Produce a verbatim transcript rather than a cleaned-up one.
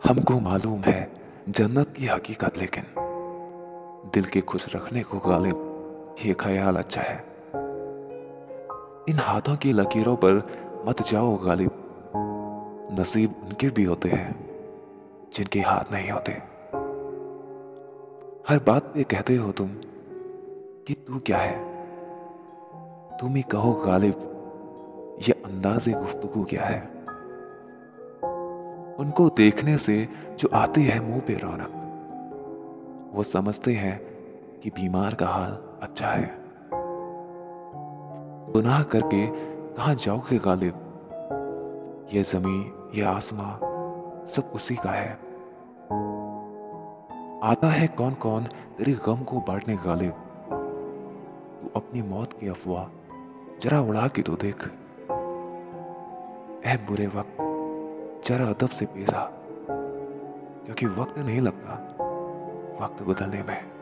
हमको मालूम है जन्नत की हकीकत, लेकिन दिल के खुश रखने को गालिब ये ख्याल अच्छा है। इन हाथों की लकीरों पर मत जाओ गालिब, नसीब उनके भी होते हैं जिनके हाथ नहीं होते। हर बात पे कहते हो तुम कि तू क्या है, तुम ही कहो गालिब ये अंदाज़े गुफ्तगू क्या है। उनको देखने से जो आती है मुंह पे रौनक, वो समझते हैं कि बीमार का हाल अच्छा है। गुनाह करके कहाँ जाओगे गालिब, ये जमीन ये आसमां सब उसी का है। आता है कौन कौन तेरे गम को बांटने गालिब, तू अपनी मौत की अफवाह जरा उड़ा के तो देख। ऐ बुरे वक्त जरा अदब से पेश आ, क्योंकि वक्त नहीं लगता वक्त बदलने में।